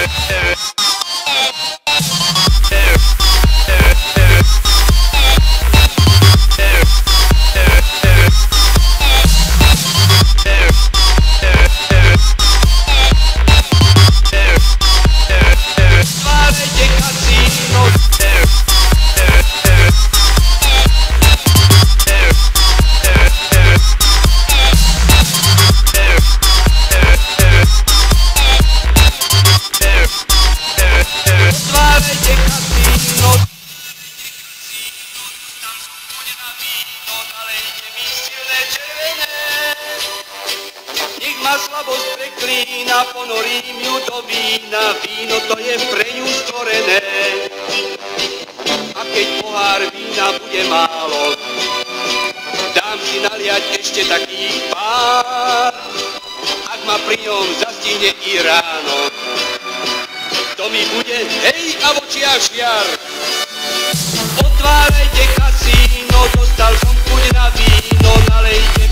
Slabosť preklína, ponorím ju do vína, víno to je pre ňu stvorené. A keď pohár vína bude málo, dám si naliať ešte takých pár. Ak ma pri ňom zastihne i ráno, to mi bude hej a v očiach žiar. Otvárajte kasíno, dostal som chuť na víno, nalejte